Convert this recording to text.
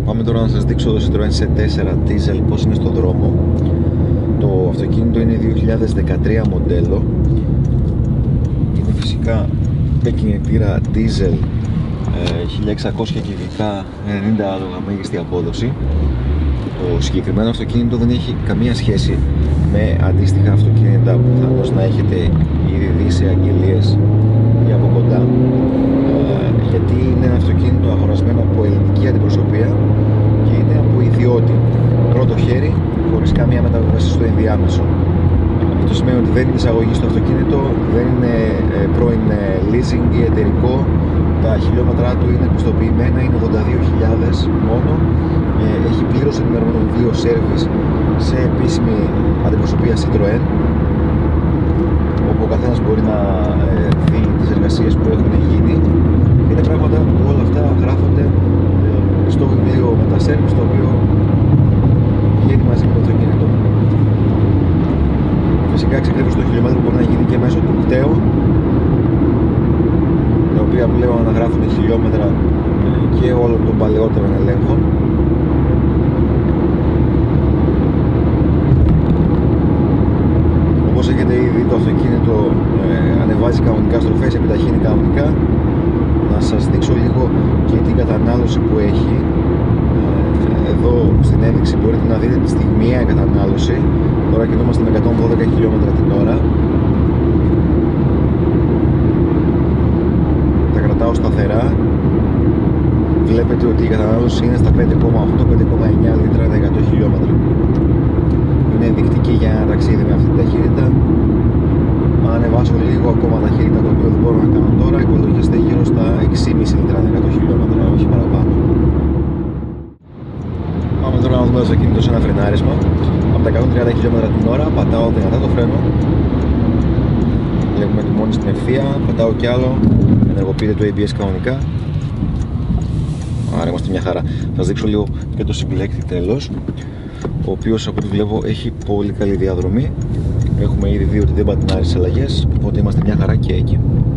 Πάμε τώρα να σας δείξω το Citroën C4 Diesel πώς είναι στο δρόμο. Το αυτοκίνητο είναι 2013 μοντέλο. Είναι φυσικά με κινητήρα Diesel 1600 κυβικά, 90 άλογα μέγιστη απόδοση. Το συγκεκριμένο αυτοκίνητο δεν έχει καμία σχέση με αντίστοιχα αυτοκίνητα που πιθανώς να έχετε ήδη δει σε αγγελίες ή από κοντά, γιατί είναι ένα αυτοκίνητο αγορασμένο από ελληνική αντιπροσωπεία και είναι από ιδιώτη, πρώτο χέρι, χωρίς καμία μεταβίβαση στο ενδιάμεσο. Αυτό σημαίνει ότι δεν είναι εισαγωγή στο αυτοκίνητο, δεν είναι πρώην leasing ή εταιρικό. Τα χιλιόμετρά του είναι πιστοποιημένα, είναι 82.000 μόνο. Έχει πλήρως ενημερωμένο βιβλίο service σε επίσημη αντιπροσωπεία Citroën, όπου ο καθένας μπορεί να δει τις εργασίες που έχουν γίνει. Είναι πράγματα που όλα αυτά γράφονται στο βιβλίο με τα service, το οποίο πηγαίνει μαζί με το αυτοκίνητο. Φυσικά εξεκρίβωση των χιλιόμετρων μπορεί να γίνει και μέσω του κταίου, τα οποία πλέον αναγράφουν χιλιόμετρα και όλων των παλαιότερων ελέγχων. Όπως έχετε ήδη δει, το αυτοκίνητο ανεβάζει κανονικά στροφές, επιταχύνει κανονικά. Να σας δείξω λίγο και την κατανάλωση που έχει. Εδώ στην ένδειξη μπορείτε να δείτε τη στιγμιαία κατανάλωση. Τώρα κινούμαστε με 112 χιλιόμετρα την ώρα. Τα κρατάω σταθερά. Βλέπετε ότι η κατανάλωση είναι στα 5,8-5,9 λίτρα τα 100 χιλιόμετρα. Είναι ενδεικτική για ένα ταξίδι με αυτή την ταχύτητα. Αν ανεβάσω λίγο ακόμα ταχύτητα, το οποίο δεν μπορώ να κάνω τώρα, υπολογίζεται γύρω στα 6,5 λίτρα τα 100 χιλιόμετρα, όχι παραπάνω. Πάμε τώρα να δούμε το αυτοκίνητο σε ένα φρενάρισμα. Από τα 130 χιλιόμετρα την ώρα πατάω δυνατά το φρένο. Βλέπουμε τη μόνη στην ευθεία, πατάω κι άλλο, ενεργοποιείται το ABS κανονικά. Άρα είμαστε μια χαρά. Θα σας δείξω λίγο και το συμπλέκτη τέλος, ο οποίος από ό,τι βλέπω έχει πολύ καλή διαδρομή. Έχουμε ήδη δει ότι δεν πατινάρει στις αλλαγές, οπότε είμαστε μια χαρά και εκεί.